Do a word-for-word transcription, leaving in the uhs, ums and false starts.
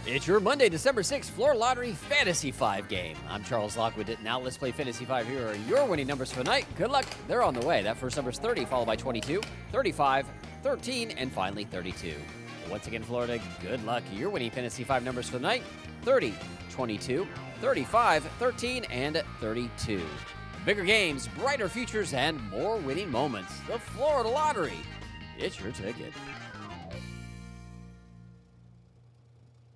It's your Monday, December sixth, Florida Lottery Fantasy five game. I'm Charles Lockwood. Now let's play Fantasy five. Here are your winning numbers for the night. Good luck. They're on the way. That first number is thirty, followed by twenty-two, thirty-five, thirteen, and finally thirty-two. Once again, Florida, good luck. Your winning Fantasy five numbers for the night, thirty, twenty-two, thirty-five, thirteen, and thirty-two. Bigger games, brighter futures, and more winning moments. The Florida Lottery. It's your ticket.